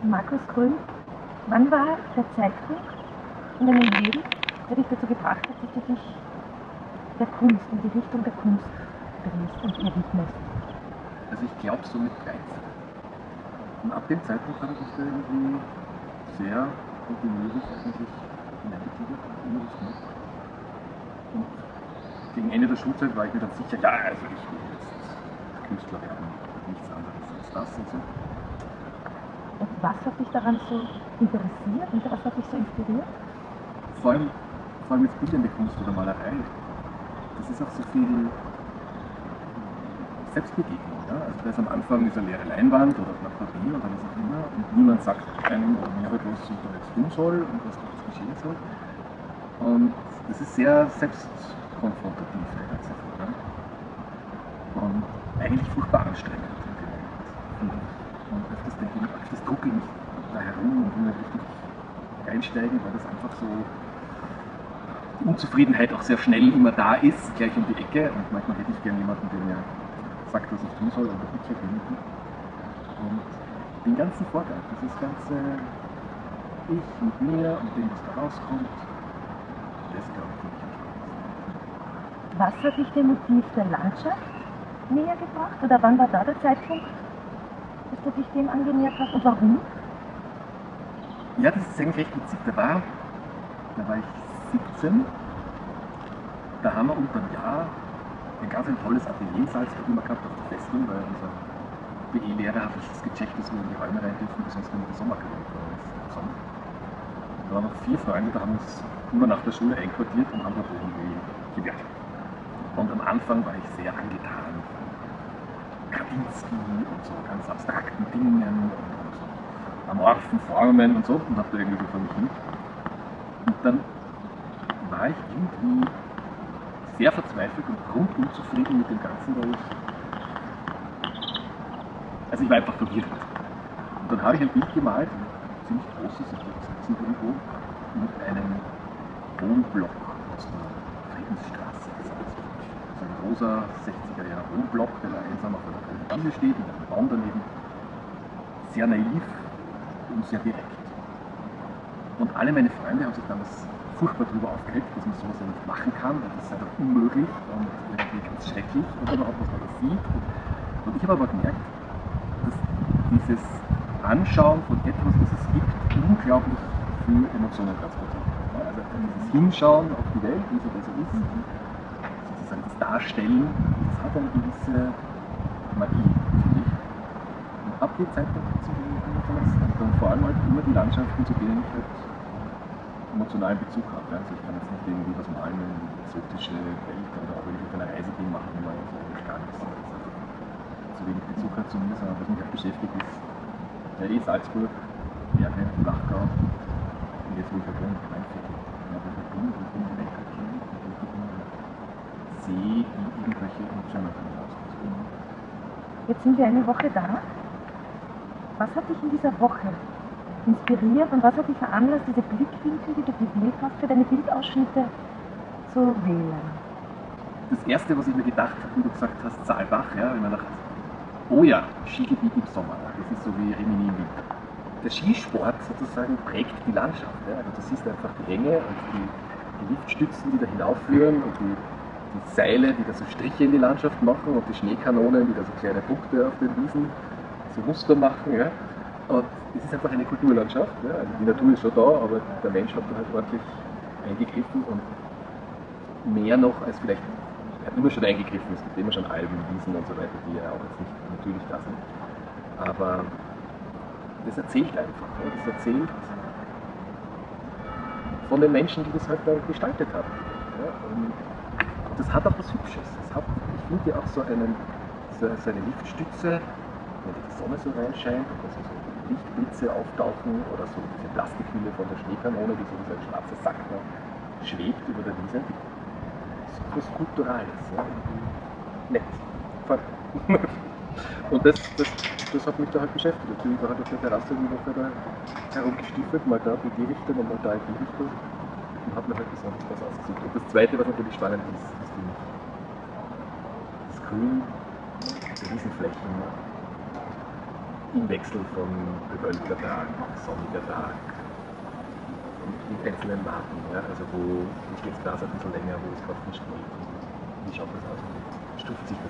Markus Grün, wann war der Zeitpunkt in deinem Leben, der dich dazu gebracht hat, dass du dich der Kunst, in die Richtung der Kunst drehst und ihr widmest? Also ich glaube so mit 13. Und ab dem Zeitpunkt habe ich mich da irgendwie sehr kontinuierlich eigentlich hineingegliedert und immer das gemacht. Und gegen Ende der Schulzeit war ich mir dann sicher, ja, also ich will jetzt Künstler werden, nichts anderes als das und so. Und was hat dich daran so interessiert und was hat dich so inspiriert? Vor allem jetzt bildende Kunst oder Malerei. Das ist auch so viel Selbstbegegnung. Ja? Also da ist am Anfang diese leere Leinwand oder Blatt Papier oder was auch immer und niemand sagt einem oder mir, was ich da jetzt tun soll und was da jetzt geschehen soll. Und das ist sehr selbstkonfrontativ, der ganze Vorgang. Und eigentlich furchtbar anstrengend in dem Moment. Und öfters denke ich, öfters drucke ich mich da herum und will richtig einsteigen, weil das einfach so die Unzufriedenheit auch sehr schnell immer da ist, gleich um die Ecke. Und manchmal hätte ich gerne jemanden, der mir sagt, was ich tun soll, aber ich erkenne ihn. Und den ganzen Vorgang, dieses ganze Ich mit mir und dem, was da rauskommt, das glaube ich nicht am spannendsten. Was hat dich dem Motiv der Landschaft näher gebracht? Oder wann war da der Zeitpunkt, dass du dich dem angenähert hast und warum? Ja, das ist eigentlich recht witzig. Da war ich 17. Da haben wir unter dem Jahr ein ganz tolles Atelier in Salzburg immer gehabt auf der Festung, weil unser BE-Lehrer hat es gecheckt, dass wir in die Räume rein dürfen, weil sonst immer der Sommer geworden ist. Da waren noch 4 Freunde, da haben wir uns immer nach der Schule einquartiert und haben dort irgendwie gewerkelt. Und am Anfang war ich sehr angetan von Kandinsky und so ganz abstrakten Dingen und so amorphen Formen und so und habe da irgendwie so vor mich hin. Und dann war ich irgendwie sehr verzweifelt und grundunzufrieden mit dem Ganzen, weil ich war einfach verwirrt. Und dann habe ich ein Bild gemalt, ein ziemlich großes, ich glaube 6 irgendwo, mit einem Wohnblock aus der Friedensstraße. So ein großer 60er Jahre Wohnblock, der da einsam auf einer kleinen Wiese steht, mit einem Baum daneben. Sehr naiv und sehr direkt. Und alle meine Freunde haben sich damals furchtbar darüber aufgeregt, dass man sowas ja nicht machen kann, weil das sei doch unmöglich und irgendwie ganz schrecklich und überhaupt, was man da sieht. Und ich habe aber gemerkt, dass dieses Anschauen von etwas, das es gibt, unglaublich viel Emotionen transportiert. Also dieses Hinschauen auf die Welt, wie sie da so ist, sozusagen das Darstellen, das hat eine gewisse Magie, finde ich. Und ab dem Zeitpunkt und dann vor allem halt immer die Landschaften, zu denen ich halt emotionalen Bezug habe. Also ich kann jetzt nicht irgendwie was malen in die exotische Welt oder auch wenn ich auf einer Reise bin, machen wir mal so eigentlich gar nichts. So wenig Bezug hat zu mir, sondern was mich halt beschäftigt ist, ja Salzburg, Berge, Flachgau und jetzt wo ich halt wohne, Rheinviertel. Ja, wo ich halt bin, wo ich die Welt halt kenne und wo ich sehe, wie irgendwelche Emotionen von mir ausgehen. Jetzt sind wir eine Woche da. Was hat dich in dieser Woche inspiriert und was hat dich veranlasst, diese Blickwinkel, die du gewählt hast, für deine Bildausschnitte zu wählen? Das erste, was ich mir gedacht habe, wie du gesagt hast, Saalbach, ja, wenn man dachte, oh ja, Skigebiet im Sommer, das ist so wie Rimini im Winter. Der Skisport sozusagen prägt die Landschaft. Ja. Also du siehst einfach die Hänge und die Liftstützen, die da hinaufführen und die Seile, die da so Striche in die Landschaft machen und die Schneekanonen, die da so kleine Punkte auf den Wiesen so Muster machen. Ja. Und es ist einfach eine Kulturlandschaft. Ja. Also die Natur ist schon da, aber der Mensch hat da halt ordentlich eingegriffen und mehr noch als vielleicht, er hat immer schon eingegriffen, es gibt immer schon Alben, Wiesen und so weiter, die ja auch jetzt nicht natürlich da sind. Aber das erzählt einfach. Ja. Das erzählt von den Menschen, die das halt da gestaltet haben. Ja. Und das hat auch was Hübsches. Es hat, ich finde ja auch so eine Liftstütze, wenn die Sonne so reinscheint und so Lichtblitze auftauchen oder so diese Plastikhülle von der Schneekanone, die so wie ein schwarzer Sack da schwebt über der Wiese. So was Kulturales, ja, nett. Und das hat mich da halt beschäftigt. Ich bin da halt auf der Terrasse die Woche da herumgestiefelt, mal da in die Richtung und mal da in die Richtung und habe mir halt besonders was ausgesucht. Und das Zweite, was natürlich spannend ist, ist das Grün, die Riesenflächen. im Wechsel von bewölkter Tag, sonniger Tag und in einzelnen Marken. Ja? Also wo steht das Glas ein bisschen länger, wo ist gerade nicht schnell. Wie schaut das aus? Stuft sich